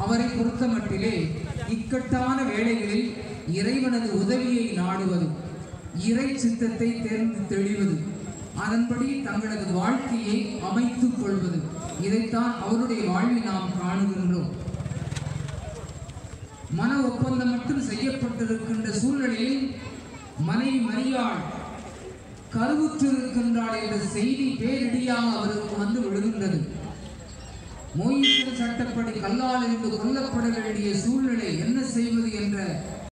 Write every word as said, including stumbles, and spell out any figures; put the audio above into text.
அவரை பொறுத்தமட்டிலே இக்கட்டான வேளைகளில் இறைவனது உதவியை நாடுவது, இறை சித்தத்தை தேர்ந்து தெளிவது, அதன்படி தங்களது வாழ்க்கையை அமைத்துக் கொள்வது, இதைத்தான் அவருடைய வாழ்வில் நாம் காணுகின்றோம். மன ஒப்பந்தம் மட்டும் செய்யப்பட்டிருக்கின்ற சூழ்நிலையில் மனைவி மரியாள் கருவுற்றிருக்கின்றாள் என்ற செய்தி பேரிடியாக அவருக்கு வந்து விழுகின்றது. மோயிசன் சட்டப்படி கல்லால் இருந்து கொல்லப்பட வேண்டிய சூழ்நிலை, என்ன செய்வது என்ற